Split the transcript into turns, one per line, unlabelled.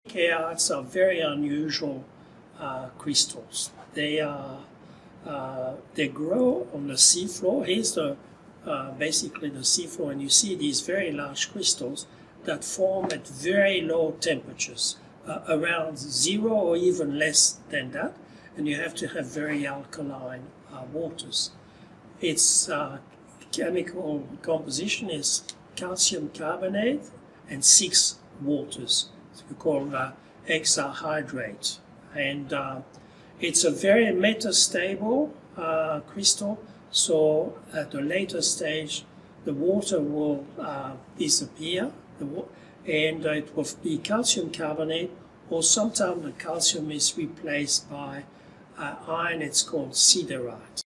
Ikaites are very unusual crystals. They grow on the seafloor. Here's basically the seafloor, and you see these very large crystals that form at very low temperatures, around 0 or even less than that, and you have to have very alkaline waters. Its chemical composition is calcium carbonate and 6 waters. We call hexahydrate, and it's a very metastable crystal. So at a later stage, the water will disappear, and it will be calcium carbonate, or sometimes the calcium is replaced by iron. It's called siderite.